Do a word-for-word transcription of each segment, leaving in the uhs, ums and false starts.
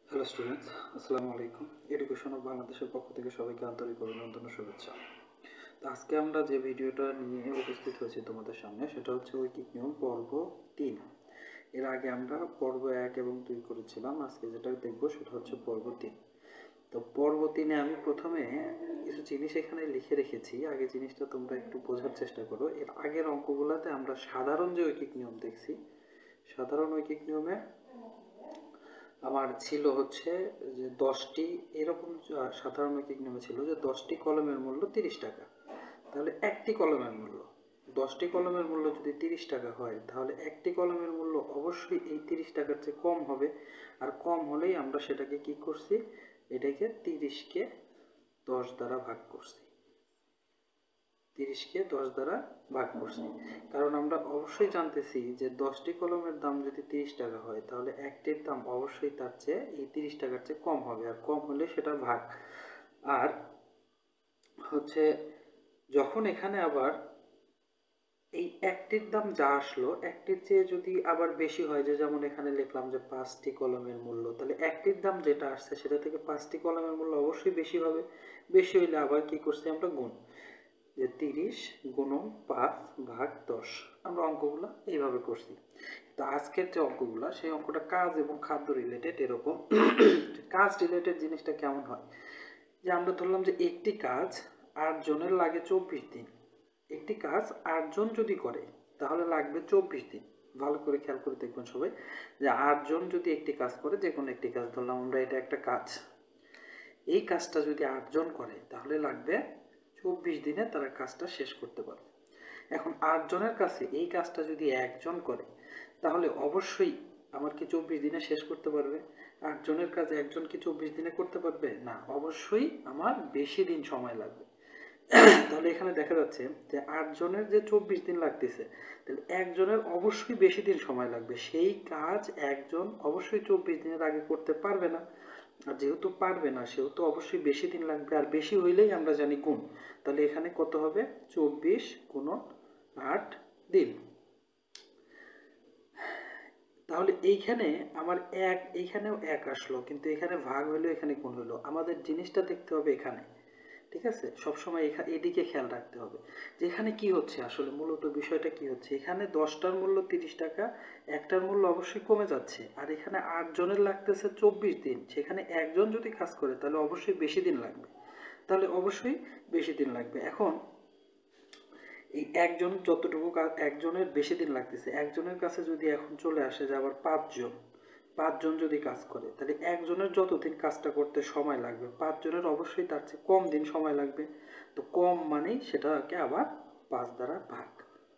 Hello students, আসসালামু আলাইকুম। Education of বাংলাদেশের পক্ষ থেকে সবাইকে আন্তরিক অভিনন্দন ও শুভেচ্ছা। তো আজকে আমরা যে ভিডিওটা নিয়ে উপস্থিত হয়েছি তোমাদের সামনে, সেটা হচ্ছে ঐকিক নিয়ম পর্ব তিন। এর আগে আমরা পর্ব এক এবং দুই করেছিলাম। আজকে যেটা দেখবো সেটা হচ্ছে পর্ব তিন। তো পর্ব তিনে আমি প্রথমে কিছু জিনিস এখানে লিখে রেখেছি। আগে জিনিসটা তোমরা একটু বোঝার চেষ্টা করো। এর আগের অঙ্কগুলোতে আমরা সাধারণ যে ঐকিক নিয়ম দেখছি, সাধারণ ঐকিক নিয়মে আমার ছিল হচ্ছে যে দশটি এরকম সাধারণ ঐকিক নিয়মে ছিল যে দশটি কলমের মূল্য তিরিশ টাকা। তাহলে একটি কলমের মূল্য দশটি কলমের মূল্য যদি তিরিশ টাকা হয়, তাহলে একটি কলমের মূল্য অবশ্যই এই তিরিশ টাকার চেয়ে কম হবে। আর কম হলেই আমরা সেটাকে কি করছি, এটাকে তিরিশকে দশ দ্বারা ভাগ করছি তিরিশকে দশ দ্বারা ভাগ করছি কারণ আমরা অবশ্যই জানতেছি যে দশটি কলমের দাম যদি তিরিশ টাকা হয়, তাহলে একটির দাম অবশ্যই তার চেয়ে এই তিরিশ টাকার চেয়ে কম হবে, আর কম হলে সেটা ভাগ। আর হচ্ছে যখন এখানে আবার এই একটির দাম যা আসলো, একটির চেয়ে যদি আবার বেশি হয়, যে যেমন এখানে লিখলাম যে পাঁচটি কলমের মূল্য, তাহলে একটির দাম যেটা আসছে সেটা থেকে পাঁচটি কলমের মূল্য অবশ্যই বেশি হবে। বেশি হইলে আবার কি করছি আমরা, গুণ, যে তিরিশ গুণন পাঁচ ভাগ দশ। আমরা অঙ্কগুলো এইভাবে করছি। তো আজকের যে অঙ্কগুলো, সেই অঙ্কটা কাজ এবং খাদ্য রিলেটেড। এরকম কাজ রিলেটেড জিনিসটা কেমন হয়, যে আমরা ধরলাম যে একটি কাজ আট জনের লাগে চব্বিশ দিন। একটি কাজ আট জন যদি করে তাহলে লাগবে চব্বিশ দিন। ভালো করে খেয়াল করে দেখবেন সবাই, যে আট জন যদি একটি কাজ করে, যে কোনো একটি কাজ ধরলাম আমরা, এটা একটা কাজ, এই কাজটা যদি আট জন করে তাহলে লাগবে চব্বিশ দিনে তারা কাজটা শেষ করতে পারবে। এখন আট জনের কাছে এই কাজটা যদি একজন করে, তাহলে অবশ্যই আমার কি চব্বিশ দিনে শেষ করতে পারবে? আট জনের কাজ একজন কি চব্বিশ দিনে করতে পারবে? না, অবশ্যই আমার বেশি দিন সময় লাগবে। তাহলে এখানে দেখা যাচ্ছে যে আট জনের যে চব্বিশ দিন লাগতেছে, তাহলে একজনের অবশ্যই বেশি দিন সময় লাগবে। সেই কাজ একজন অবশ্যই চব্বিশ দিনের আগে করতে পারবে না। আর যেহেতু পারবে না, সেহেতু অবশ্যই বেশি দিন লাগবে। আর বেশি হইলেই আমরা জানি গুণ। তাহলে এখানে কত হবে, চব্বিশ গুণন আট দিন। তাহলে এইখানে আমার এক, এইখানেও এক আসলো, কিন্তু এখানে ভাগ হইলো, এখানে গুণ হইলো। আমাদের জিনিসটা দেখতে হবে এখানে, ঠিক আছে? সবসময় এদিকে খেয়াল রাখতে হবে যে এখানে কি হচ্ছে, আসলে মূলত বিষয়টা কি হচ্ছে। এখানে দশটার মূল্য তিরিশ টাকা, একটার মূল্য অবশ্যই কমে যাচ্ছে। আর এখানে আট জনের লাগতেছে চব্বিশ দিন, সেখানে একজন যদি কাজ করে তাহলে অবশ্যই বেশি দিন লাগবে। তাহলে অবশ্যই বেশি দিন লাগবে। এখন এই একজন যতটুকু কাজ, একজনের বেশি দিন লাগতেছে, একজনের কাছে যদি এখন চলে আসে যে আবার পাঁচজন, পাঁচজন যদি কাজ করে, তাহলে একজনের যতদিন কাজটা করতে সময় লাগবে, পাঁচজনের অবশ্যই তার চেয়ে কম দিন সময় লাগবে। তো কম মানেই সেটাকে আবার পাঁচ দ্বারা ভাগ।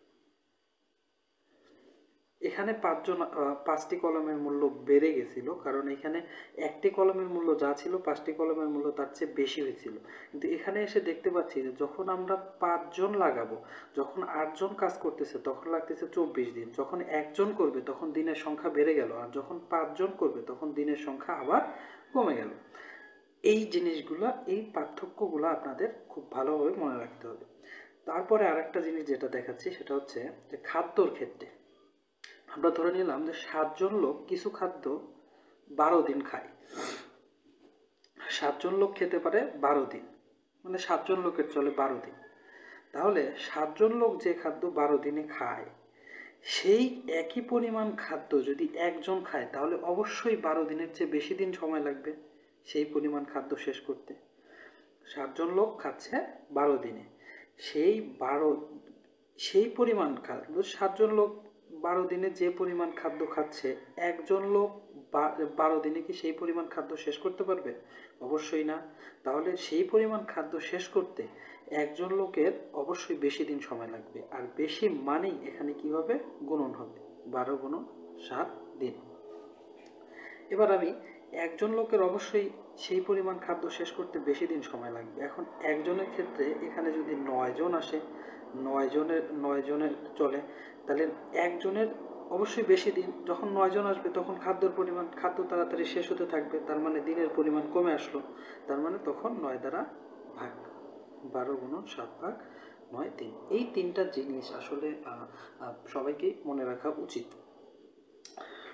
এখানে পাঁচজন পাঁচটি কলমের মূল্য বেড়ে গেছিল, কারণ এখানে একটি কলমের মূল্য যা ছিল, পাঁচটি কলমের মূল্য তার চেয়ে বেশি হয়েছিল। কিন্তু এখানে এসে দেখতে পাচ্ছি যে যখন আমরা পাঁচজন লাগাবো, যখন আটজন কাজ করতেছে তখন লাগতেছে চব্বিশ দিন, যখন একজন করবে তখন দিনের সংখ্যা বেড়ে গেল, আর যখন পাঁচজন করবে তখন দিনের সংখ্যা আবার কমে গেল। এই জিনিসগুলো, এই পার্থক্যগুলো আপনাদের খুব ভালোভাবে মনে রাখতে হবে। তারপরে আরেকটা জিনিস যেটা দেখাচ্ছি, সেটা হচ্ছে যে খাদ্যর ক্ষেত্রে আমরা ধরে নিলাম যে সাতজন লোক কিছু খাদ্য বারো দিন খায়। সাতজন লোক খেতে পারে বারো দিন, মানে সাতজন লোকের চলে বারো দিন। তাহলে সাতজন লোক যে খাদ্য বারো দিনে খায়, সেই একই পরিমাণ খাদ্য যদি একজন খায়, তাহলে অবশ্যই বারো দিনের চেয়ে বেশি দিন সময় লাগবে সেই পরিমাণ খাদ্য শেষ করতে। সাতজন লোক খাচ্ছে বারো দিনে, সেই বারো সেই পরিমাণ খাদ্য, সাতজন লোক বারো দিনে যে পরিমাণ খাদ্য খাচ্ছে, একজন লোক বারো দিনে কি সেই পরিমাণ খাদ্য শেষ করতে পারবে? অবশ্যই না। তাহলে সেই পরিমাণ খাদ্য শেষ করতে একজন লোকের অবশ্যই বেশি দিন সময় লাগবে। আর বেশি মানেই এখানে কি হবে, গুণন হবে, বারো গুণন সাত দিন। এবার আমি একজন লোকের অবশ্যই সেই পরিমাণ খাদ্য শেষ করতে বেশি দিন সময় লাগবে। এখন একজনের ক্ষেত্রে এখানে যদি নয় জন আসে, নয় জনের নয় জনের চলে, তাহলে একজনের অবশ্যই বেশি দিন। যখন নয় জন আসবে তখন খাদ্যর পরিমাণ, খাদ্য তাড়াতাড়ি শেষ হতে থাকবে, তার মানে দিনের পরিমাণ কমে আসলো। তার মানে তখন নয় দ্বারা ভাগ, বারো গুণন সাত ভাগ নয় তিন। এই তিনটা জিনিস আসলে সবাইকে মনে রাখা উচিত।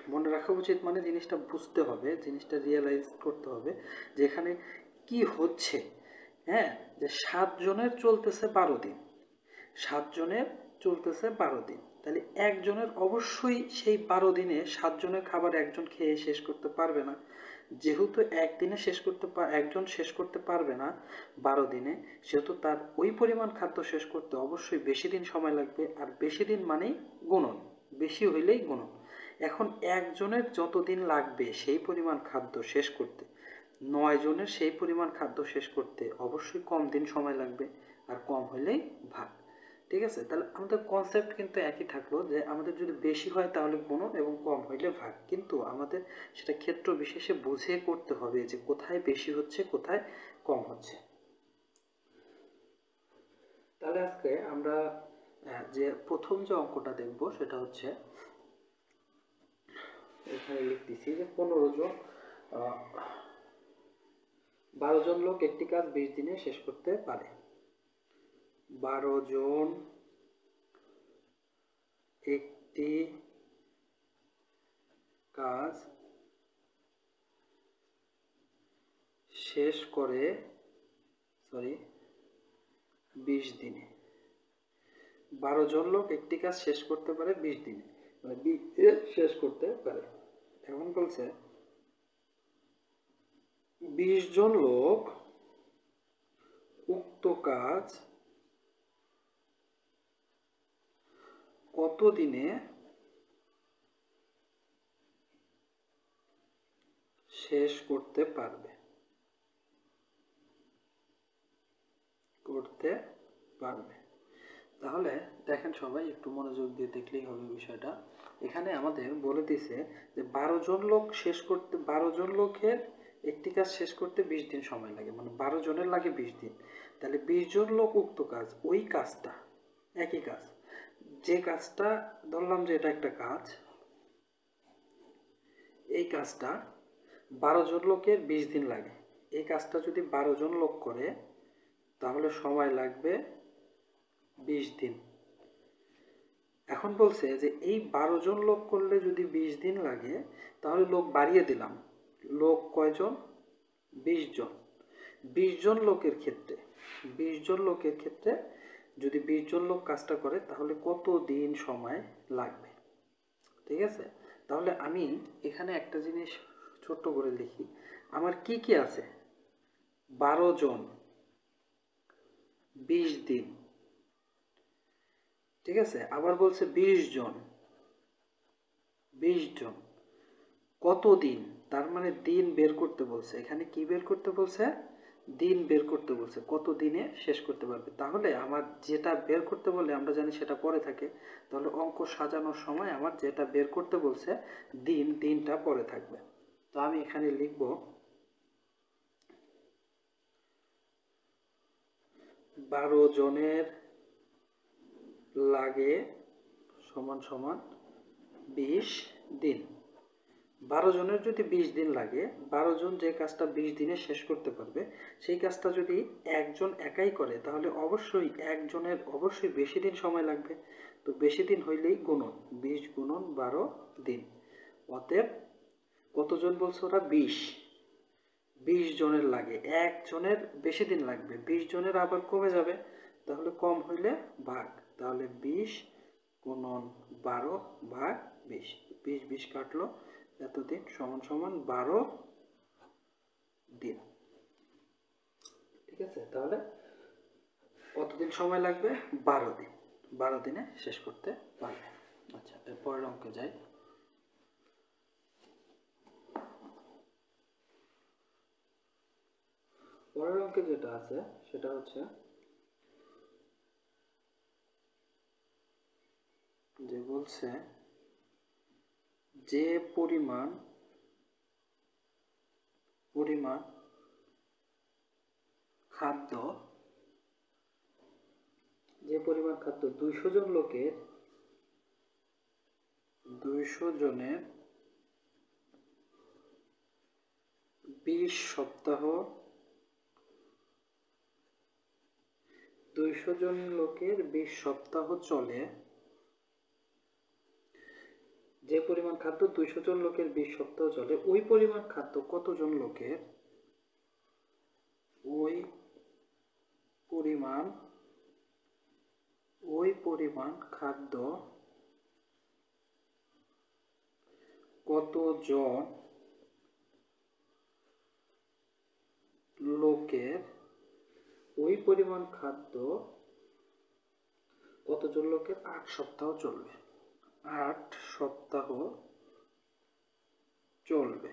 মনে রাখা উচিত মানে জিনিসটা বুঝতে হবে, জিনিসটা রিয়েলাইজ করতে হবে যে এখানে কি হচ্ছে। হ্যাঁ, যে সাতজনের চলতেছে বারো দিন, সাতজনের চলতেছে বারো দিন, তাহলে একজনের অবশ্যই সেই বারো দিনে সাতজনের খাবার একজন খেয়ে শেষ করতে পারবে না। যেহেতু একদিনে শেষ করতে একজন শেষ করতে পারবে না বারো দিনে, সেহেতু তার ওই পরিমাণ খাদ্য শেষ করতে অবশ্যই বেশি দিন সময় লাগবে। আর বেশি দিন মানেই গুণন, বেশি হইলেই গুণন। এখন একজনের যত দিন লাগবে সেই পরিমাণ খাদ্য শেষ করতে, নয় জনের সেই পরিমাণ খাদ্য শেষ করতে অবশ্যই কম দিন সময় লাগবে, আর কম হইলেই ভাগ। ঠিক আছে, তাহলে আমাদের কনসেপ্ট কিন্তু একই থাকলো যে আমাদের যদি বেশি হয় তাহলে গুণন এবং কম হইলে ভাগ, কিন্তু আমাদের সেটা ক্ষেত্র বিশেষে বুঝে করতে হবে যে কোথায় বেশি হচ্ছে কোথায় কম হচ্ছে। তাহলে আজকে আমরা যে প্রথম যে অঙ্কটা দেখব সেটা হচ্ছে, এখানে লিখতেছি যে পনেরো জন বারো জন লোক একটি কাজ বিশ দিনে শেষ করতে পারে। বারো জন একটি কাজ শেষ করে সরি বিশ দিনে। বারো জন লোক একটি কাজ শেষ করতে পারে বিশ দিনে, মানে শেষ করতে পারে। এখন বলছে বিশ জন লোক উক্ত কাজ কত দিনে শেষ করতে পারবে করতে পারবে তাহলে দেখেন সবাই একটু মনোযোগ দিয়ে দেখলেই হবে বিষয়টা। এখানে আমাদের বলে দিছে যে বারো জন লোক শেষ করতে বারো জন লোকের একটি কাজ শেষ করতে বিশ দিন সময় লাগে, মানে বারো জনের লাগে বিশ দিন। তাহলে বিশ জন লোক উক্ত কাজ, ওই কাজটা একই কাজ, যে কাজটা ধরলাম যে এটা একটা কাজ, এই কাজটা বারো জন লোকের বিশ দিন লাগে। এই কাজটা যদি বারো জন লোক করে তাহলে সময় লাগবে বিশ দিন। এখন বলছে যে এই বারো জন লোক করলে যদি বিশ দিন লাগে তাহলে লোক বাড়িয়ে দিলাম, লোক কয়জন? বিশ জন। বিশ জন লোকের ক্ষেত্রে বিশ জন লোকের ক্ষেত্রে যদি বিশ জন লোক কাজটা করে তাহলে কত দিন সময় লাগবে। ঠিক আছে, তাহলে আমি এখানে একটা জিনিস ছোট্ট করে লিখি, আমার কি কি আছে? বারো জন, বিশ দিন, ঠিক আছে, আবার বলছে বিশ জন, বিশ জন কত দিন, তার মানে দিন বের করতে বলছে। এখানে কি বের করতে বলছে? দিন বের করতে বলছে, কত দিনে শেষ করতে পারবে। তাহলে আমার যেটা বের করতে বলে আমরা জানি সেটা পরে থাকে, তাহলে অঙ্ক সাজানোর সময় আমার যেটা বের করতে বলছে দিন, দিনটা পরে থাকবে। তো আমি এখানে লিখব বারো জনের লাগে সমান সমান বিশ দিন। বারো জনের যদি বিশ দিন লাগে, বারো জন যে কাজটা বিশ দিনে শেষ করতে পারবে সেই কাজটা যদি একজন একাই করে তাহলে অবশ্যই একজনের অবশ্যই বেশি দিন সময় লাগবে। তো বেশি দিন হইলেই গুণন, বিশ গুণন বারো দিন। অতএব কতজন বলছে ওরা? বিশ। বিশ জনের লাগে, একজনের বেশি দিন লাগবে, বিশ জনের আবার কমে যাবে, তাহলে কম হইলে ভাগ। তাহলে বিশ গুণন বারো ভাগ বিশ, বিশ বিশ কাটলো, এতদিন সমান সমান বারো দিন। ঠিক আছে, তাহলে কতদিন সময় লাগবে? বারো দিন, বারো দিনে শেষ করতে পারবে। আচ্ছা, এর পরের অঙ্কে যাই। পরের অঙ্কে যেটা আছে সেটা হচ্ছে যে বলছে যে পরিমাণ পরিমাণ খাদ্য যে পরিমাণ খাদ্য দুইশো জন লোকের দুইশো জনের বিশ সপ্তাহ দুইশো জন লোকের বিশ সপ্তাহ চলে, যে পরিমাণ খাদ্য দুইশো জন লোকের বিশ সপ্তাহ চলে, ওই পরিমাণ খাদ্য কতজন লোকের ওই পরিমাণ ওই পরিমাণ খাদ্য কতজন লোকের ওই পরিমাণ খাদ্য কতজন লোকের আট সপ্তাহ চলবে আট সপ্তাহ চলবে।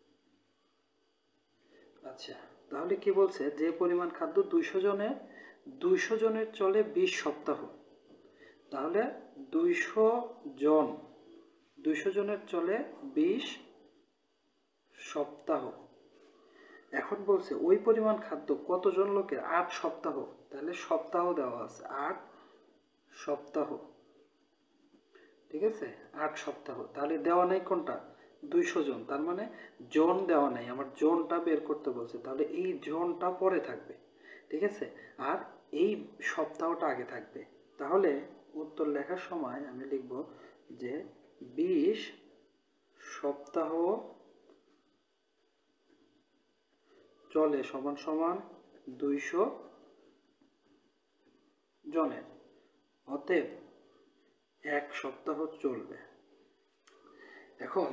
আচ্ছা, তাহলে কি বলছে, যে পরিমাণ খাদ্য দুইশো জনের দুইশো জনের চলে বিশ সপ্তাহ, তাহলে দুইশো জন দুইশো জনের চলে বিশ সপ্তাহ। এখন বলছে ওই পরিমাণ খাদ্য কতজন লোকের আট সপ্তাহ, তাহলে সপ্তাহ দেওয়া আছে, আট সপ্তাহ, ঠিক আছে, আট সপ্তাহ। তাহলে দেওয়া নাই কোনটা, দুইশো জন, তার মানে জন দেওয়া নাই, আমার জনটা বের করতে বলছে, তাহলে এই জনটা পরে থাকবে, ঠিক আছে, আর এই সপ্তাহটা আগে থাকবে। তাহলে উত্তর লেখার সময় আমি লিখব যে বিশ সপ্তাহ চলে সমান সমান দুইশো জনের, অতএব এক সপ্তাহ চলবে। এখন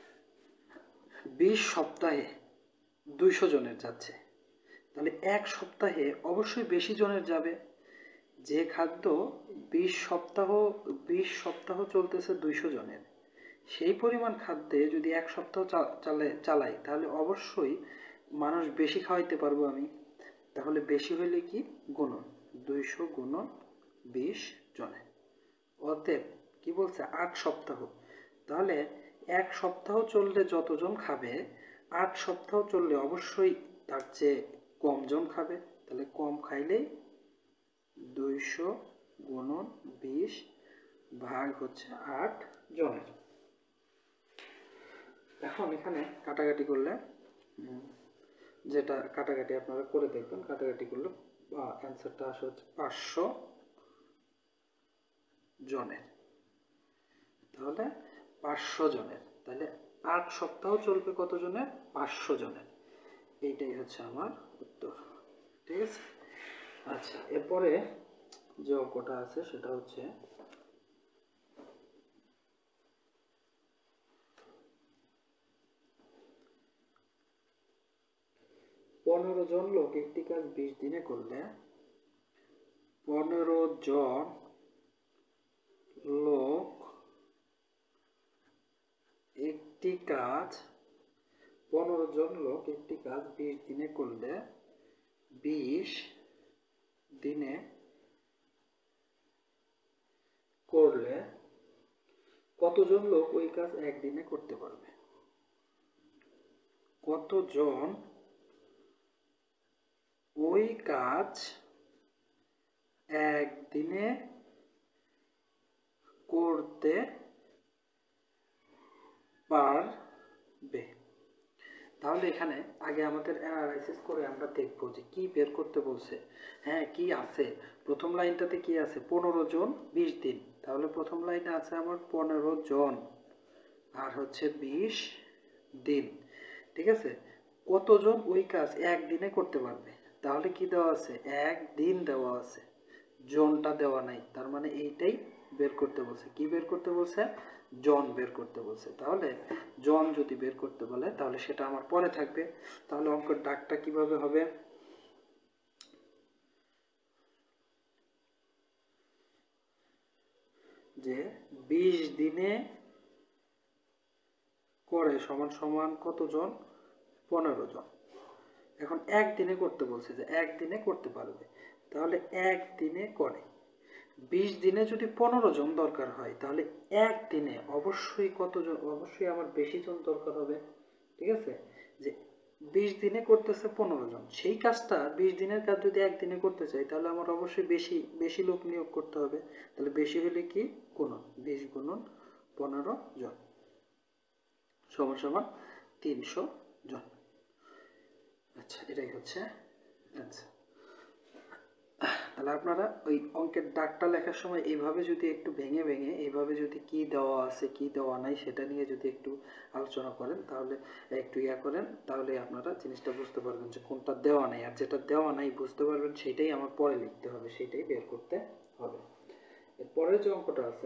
বিশ সপ্তাহে দুইশো জনের যাচ্ছে, তাহলে এক সপ্তাহে অবশ্যই বেশি জনের যাবে। যে খাদ্য বিশ সপ্তাহ বিশ সপ্তাহ চলতেছে দুইশো জনের, সেই পরিমাণ খাদ্যে যদি এক সপ্তাহ চালে চালাই তাহলে অবশ্যই মানুষ বেশি খাওয়াইতে পারবো আমি। তাহলে বেশি হইলে কি, গুণন, দুইশো গুণন বিশ জনে, অতএব কি বলছে, আট সপ্তাহ। তাহলে এক সপ্তাহ চললে যতজন খাবে, আট সপ্তাহ চললে অবশ্যই তার চেয়ে কম জন খাবে, তাহলে কম খাইলেই দুইশো গুণন বিশ ভাগ হচ্ছে আট জনের। এখন এখানে কাটাকাটি করলে, যেটা কাটাকাটি আপনারা করে দেখবেন, কাটাকাটি করলে অ্যান্সারটা আসে হচ্ছে পাঁচশো জনের, তাহলে পাঁচশো জনের, তাহলে আট সপ্তাহ চলবে কত জনের, পাঁচশো জনের, এইটাই হচ্ছে আমার উত্তর, ঠিক আছে। আচ্ছা, এরপরে যে অঙ্কটা আছে সেটা হচ্ছে পনেরো জন লোক একটি কাজ বিশ দিনে করলে পনেরো জন লোক একটি কাজ পনেরো জন লোক একটি কাজ বিশ দিনে করলে বিশ দিনে করলে কতজন লোক ওই কাজ একদিনে করতে পারবে, কতজন ওই কাজ একদিনে করতে পারবে। তাহলে এখানে আগে আমাদের অ্যানালাইসিস করে আমরা দেখবো যে কি বের করতে বলছে। হ্যাঁ, কি আছে, প্রথম লাইনটাতে কি আছে, পনেরো জন বিশ দিন, তাহলে প্রথম লাইনে আছে আমার পনেরো জন আর হচ্ছে বিশ দিন, ঠিক আছে। কতজন ওই কাজ একদিনে করতে পারবে, তাহলে কি দেওয়া আছে, একদিন দেওয়া আছে, জনটা দেওয়া নাই, তার মানে এইটাই বের করতে বলছে। কি বের করতে বলছে, জন বের করতে বলছে। তাহলে জন যদি বের করতে বলে তাহলে সেটা আমার পরে থাকবে। তাহলে অঙ্কের দাগটা কিভাবে হবে, যে বিশ দিনে করে সমান সমান কতজন, পনেরো জন। এখন একদিনে করতে বলছে, যে একদিনে করতে পারবে, তাহলে একদিনে করে বিশ দিনে যদি পনেরো জন দরকার হয় তাহলে একদিনে অবশ্যই কতজন, অবশ্যই আমার বেশি জন দরকার হবে, ঠিক আছে। যে বিশ দিনে করতেছে পনেরো জন, সেই কাজটা বিশ দিনের কাজ যদি একদিনে করতে চাই তাহলে আমার অবশ্যই বেশি বেশি লোক নিয়োগ করতে হবে। তাহলে বেশি হলে কি, গুণন, বিশ গুণন পনেরো জন সমান সমান তিনশো জন। আচ্ছা, এটাই হচ্ছে অ্যান্সার। তাহলে আপনারা ওই অঙ্কের দাগটা লেখার সময় এইভাবে যদি একটু ভেঙে ভেঙে এইভাবে যদি কি দেওয়া আছে কি দেওয়া নাই সেটা নিয়ে যদি একটু আলোচনা করেন, তাহলে একটু ইয়া করেন, তাহলে আপনারা জিনিসটা বুঝতে পারবেন যে কোনটা দেওয়া নাই, আর যেটা দেওয়া নাই বুঝতে পারবেন সেটাই আমার পরে লিখতে হবে, সেটাই বের করতে হবে। এরপরে যে অঙ্কটা আছে,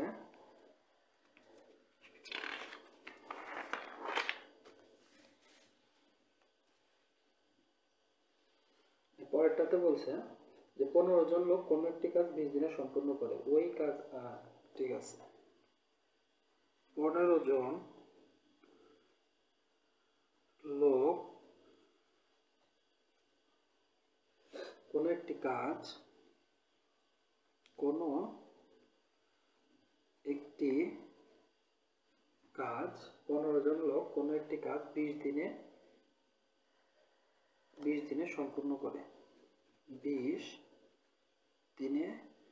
পরেরটাতে বলছে যে পনেরো জন লোক কোনো একটি কাজ বিশ দিনে সম্পূর্ণ করে, ওই কাজ ঠিক আছে, পনেরো জন লোক কোনো একটি কাজ কোনো একটি কাজ পনেরো জন লোক কোনো একটি কাজ বিশ দিনে বিশ দিনে সম্পূর্ণ করে, বিশ দিনে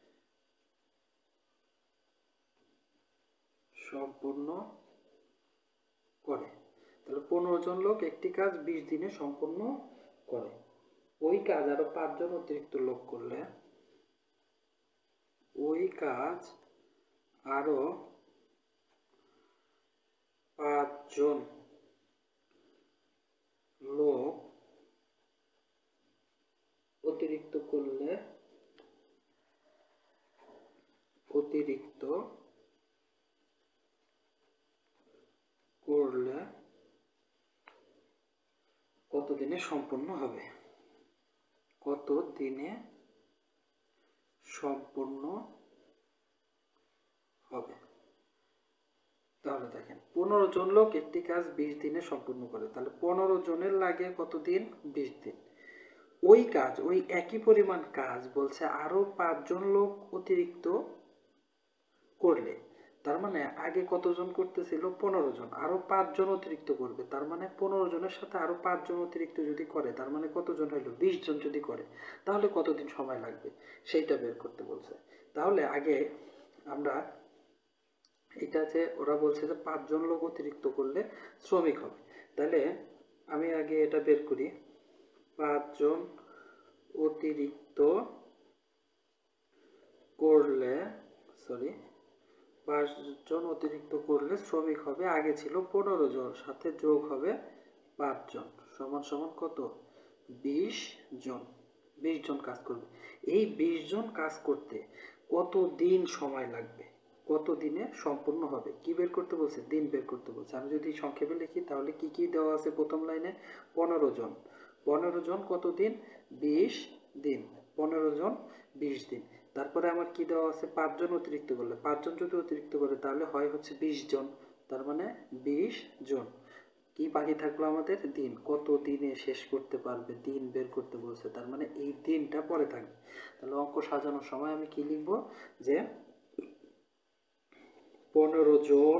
সম্পূর্ণ করে। তাহলে পনেরো জন লোক একটি কাজ বিশ দিনে সম্পূর্ণ করে, ওই কাজ আরো পাঁচজন অতিরিক্ত লোক করলে ওই কাজ আরো পাঁচজন লোক অতিরিক্ত করলে অতিরিক্ত করলে কত দিনে সম্পূর্ণ হবে, কত দিনে সম্পূর্ণ হবে। তাহলে দেখেন পনেরো জন লোক একটি কাজ বিশ দিনে সম্পূর্ণ করে, তাহলে পনেরো জনের লাগে কত দিন, বিশ দিন। ওই কাজ ওই একই পরিমাণ কাজ বলছে আরো পাঁচজন লোক অতিরিক্ত করলে, তার মানে আগে কতজন করতেছিল, পনেরো জন, আরো পাঁচজন অতিরিক্ত করবে, তার মানে পনেরো জনের সাথে আরো পাঁচজন অতিরিক্ত যদি করে তার মানে কতজন হইলো, বিশ জন যদি করে তাহলে কতদিন সময় লাগবে সেইটা বের করতে বলছে। তাহলে আগে আমরা এটা যে ওরা বলছে যে পাঁচজন লোক অতিরিক্ত করলে শ্রমিক হবে, তাহলে আমি আগে এটা বের করি, পাঁচজন অতিরিক্ত করলে সরি পাঁচজন অতিরিক্ত করলে শ্রমিক হবে, আগে ছিল পনেরো জন, সাথে যোগ হবে পাঁচজন, সমান সমান কত, বিশ জন। বিশ জন কাজ করবে, এই বিশ জন কাজ করতে কত দিন সময় লাগবে, কত দিনে সম্পূর্ণ হবে, কি বের করতে বলছে, দিন বের করতে বলছে। আমি যদি সংক্ষেপে লিখি তাহলে কি কি দেওয়া আছে, প্রথম লাইনে পনেরো জন, পনেরো জন কত দিন, বিশ দিন, পনেরো জন বিশ দিন। তারপরে আমার কি দেওয়া আছে, পাঁচজন অতিরিক্ত করলে, পাঁচজন যদি অতিরিক্ত করে তাহলে হয় হচ্ছে বিশ জন, তার মানে বিশ জন। কি বাকি থাকলো আমাদের, দিন, কত দিনে শেষ করতে পারবে, দিন বের করতে বলছে, তার মানে এই দিনটা পরে থাকবে। তাহলে অঙ্ক সাজানোর সময় আমি কি লিখবো, যে পনেরো জন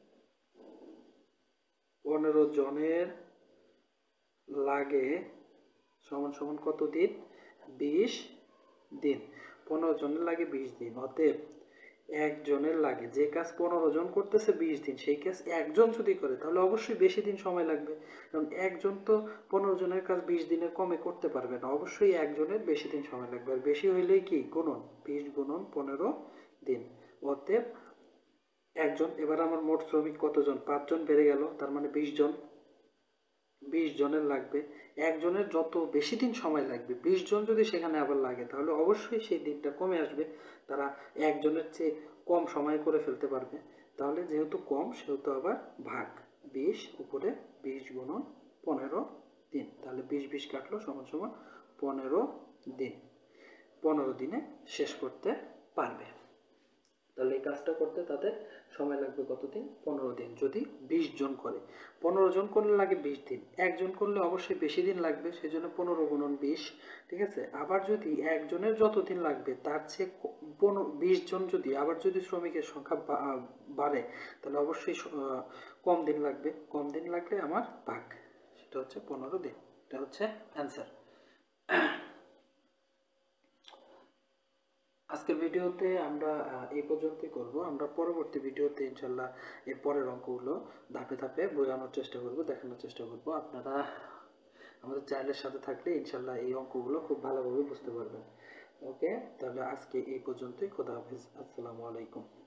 পনেরো জনের লাগে সমান সমান কত দিন, বিশ দিন, পনেরো জনের লাগে বিশ দিন। অতএব একজনের লাগে, যে কাজ পনেরো জন করতেছে বিশ দিন, সেই কাজ একজন যদি করে তাহলে অবশ্যই বেশি দিন সময় লাগবে, কারণ একজন তো পনেরো জনের কাজ বিশ দিনের কমে করতে পারবে না, অবশ্যই একজনের বেশি দিন সময় লাগবে, আর বেশি হইলেই কি গুণন, বিশ গুণন পনেরো দিন। অতএব একজন, এবার আমার মোট শ্রমিক কতজন, পাঁচজন বেড়ে গেল, তার মানে বিশ জন, বিশ জনের লাগবে, একজনের যত বেশি দিন সময় লাগবে বিশ জন যদি সেখানে আবার লাগে তাহলে অবশ্যই সেই দিনটা কমে আসবে, তারা একজনের চেয়ে কম সময় করে ফেলতে পারবে। তাহলে যেহেতু কম সেহেতু আবার ভাগ, বিশ উপরে বিশ গুণন পনেরো দিন, তাহলে বিশ বিশ কাটলো সমান সমান পনেরো দিন, পনেরো দিনে শেষ করতে পারবে। তাহলে এই কাজটা করতে তাদের সময় লাগবে কতদিন, পনেরো দিন, যদি বিশ জন করে, পনেরো জন করলে লাগে বিশ দিন, একজন করলে অবশ্যই বেশি দিন লাগবে, সেই জন্য পনেরো গুণন বিশ, ঠিক আছে। আবার যদি একজনের যত দিন লাগবে তার চেয়ে পনেরো বিশ জন যদি, আবার যদি শ্রমিকের সংখ্যা বাড়ে তাহলে অবশ্যই কম দিন লাগবে, কম দিন লাগলে আমার ভাগ, সেটা হচ্ছে পনেরো দিন, এটা হচ্ছে অ্যান্সার। আজকের ভিডিওতে আমরা এই পর্যন্তই করব, আমরা পরবর্তী ভিডিওতে ইনশাল্লাহ এর পরের অঙ্কগুলো ধাপে ধাপে বোঝানোর চেষ্টা করব, দেখানোর চেষ্টা করব। আপনারা আমাদের চ্যানেলের সাথে থাকলে ইনশাল্লাহ এই অঙ্কগুলো খুব ভালোভাবে বুঝতে পারবেন। ওকে, তাহলে আজকে এই পর্যন্তই। খোদা হাফেজ, আসসালামু আলাইকুম।